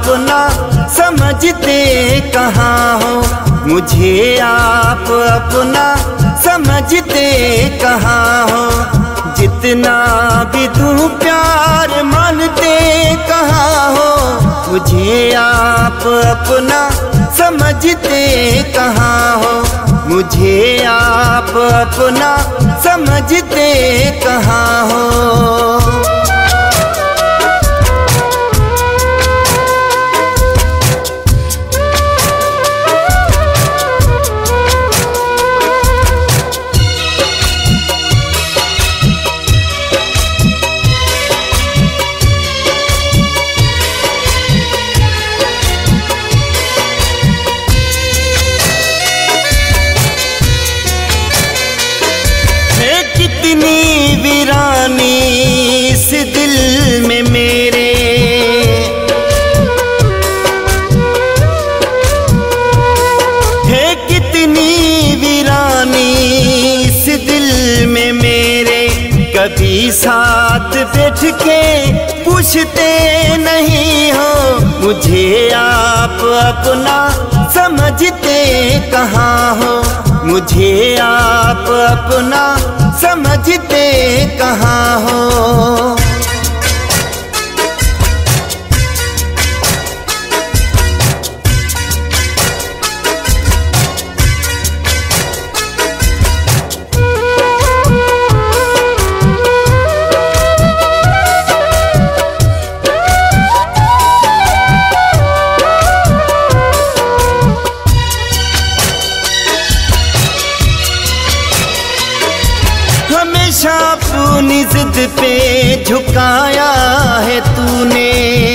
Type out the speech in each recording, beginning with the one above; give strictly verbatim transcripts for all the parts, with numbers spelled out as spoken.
अपना समझते कहाँ हो, मुझे आप अपना समझते कहाँ हो। जितना भी दूं प्यार मानते कहाँ हो, मुझे आप अपना समझते कहाँ हो, मुझे आप अपना समझते कहाँ हो। कितनी वीरानी इस दिल में मेरे, है कितनी वीरानी इस दिल में मेरे। कभी साथ बैठ के पूछते नहीं हो, मुझे आप अपना समझते कहाँ हो, मुझे आप अपना समझते कहाँ हो। हमेशा अपनी जिद पे झुकाया है तूने,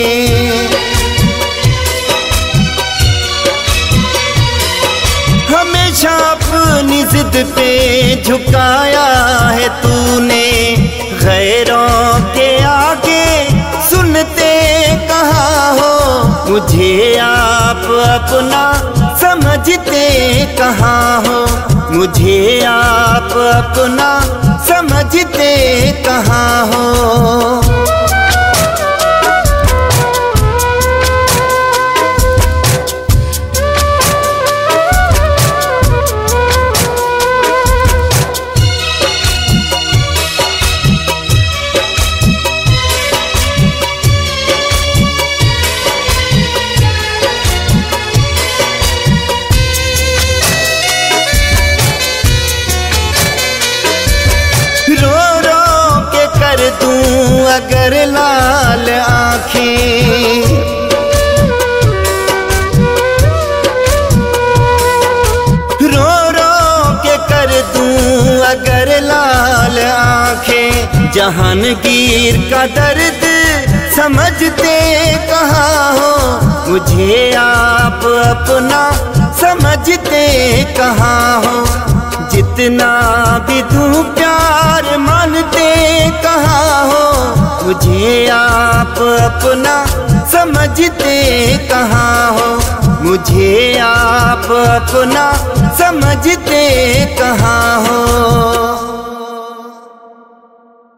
हमेशा अपनी जिद पे झुकाया है तूने। गैरों के आगे सुनते कहाँ हो, मुझे आप अपना समझते कहाँ हो, मुझे आप अपना समझते कहाँ हो। अगर लाल आँखें, रो रो के कर दूं अगर लाल आँखें। जहांगीर का दर्द समझते कहाँ हो, मुझे आप अपना समझते कहाँ हो। जितना भी दूं प्यार मानते कहाँ हो, मुझे आप अपना समझते कहाँ हो, मुझे आप अपना समझते कहाँ